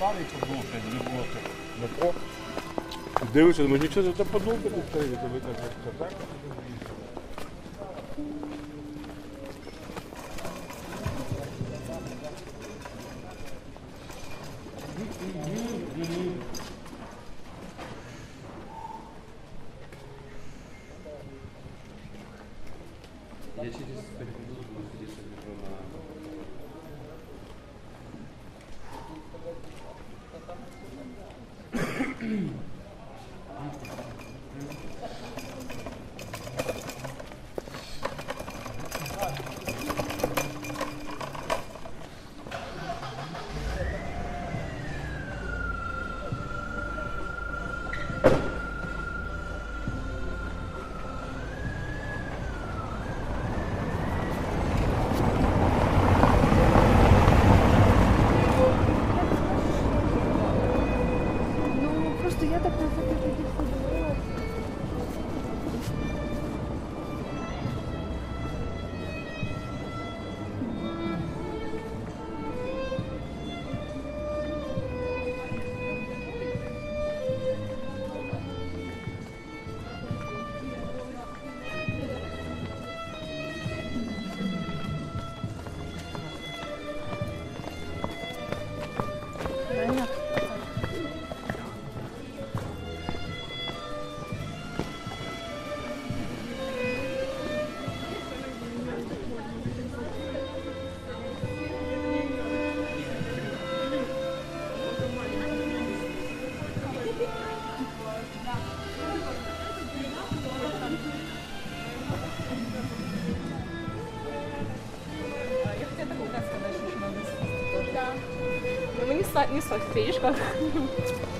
старий подол, ще не було метро. Дивишся, думаю, нічого за те подол такий старий, то ви так. Я через перепиду здесь на... Просто я так на фото тоді подивилася. Реально? Я хотела такой сказать, что надо. Да. Но мы не с фишках.